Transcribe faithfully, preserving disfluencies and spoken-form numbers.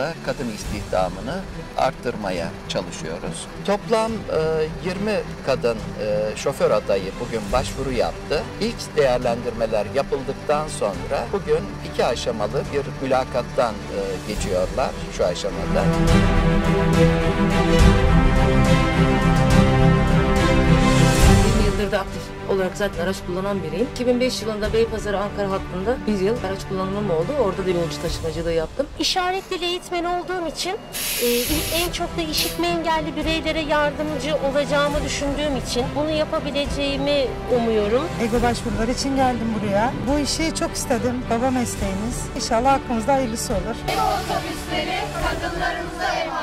da kadın istihdamını arttırmaya çalışıyoruz. Toplam yirmi kadın şoför adayı bugün başvuru yaptı. İlk değerlendirmeler yapıldıktan sonra bugün iki aşamalı bir mülakattan geçiyorlar şu aşamada. yıldır da aktif olarak zaten araç kullanan biriyim. iki bin beş yılında Beypazarı-Ankara hattında bir yıl araç kullanımım oldu. Orada da yolcu taşımacılığı yaptım. İşaret dili eğitmeni olduğum için e, en çok da işitme engelli bireylere yardımcı olacağımı düşündüğüm için bunu yapabileceğimi umuyorum. EGO başvuruları için geldim buraya. Bu işi çok istedim. Baba mesleğimiz. İnşallah hakkımızda hayırlısı olur. EGO otobüsleri kadınlarımıza emanet.